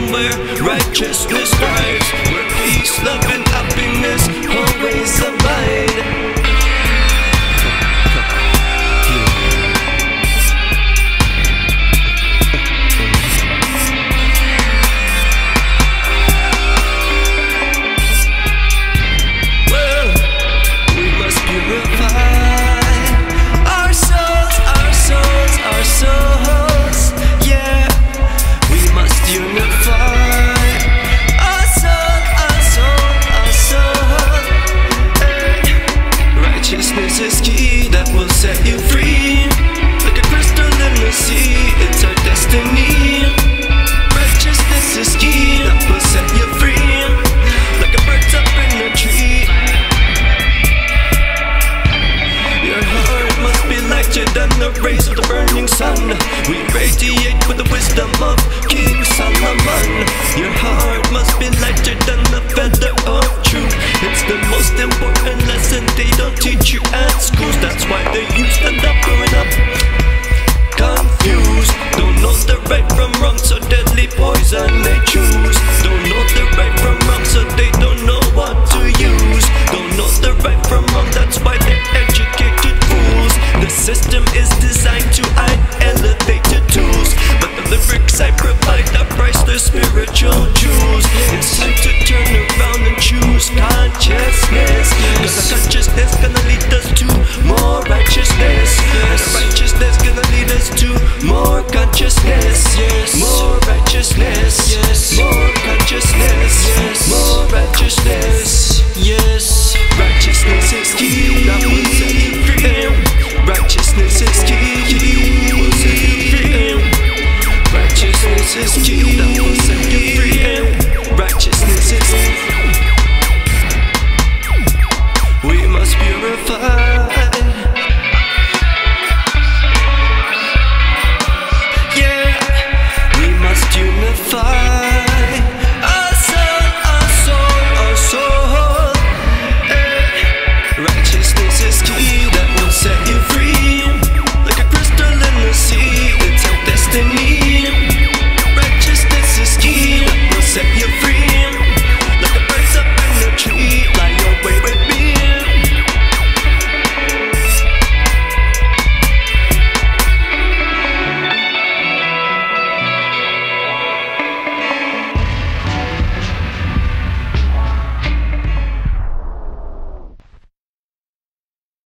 where righteousness thrives, where peace, love, and happiness always abide. Righteousness is key that will set you free. Like a crystal in the sea, it's our destiny. Righteousness is key that will set you free. Like a bird up in a tree. Your heart must be lighter than the rays of the burning sun. We radiate with the wisdom of King Solomon. Your heart must be lighter than the feather of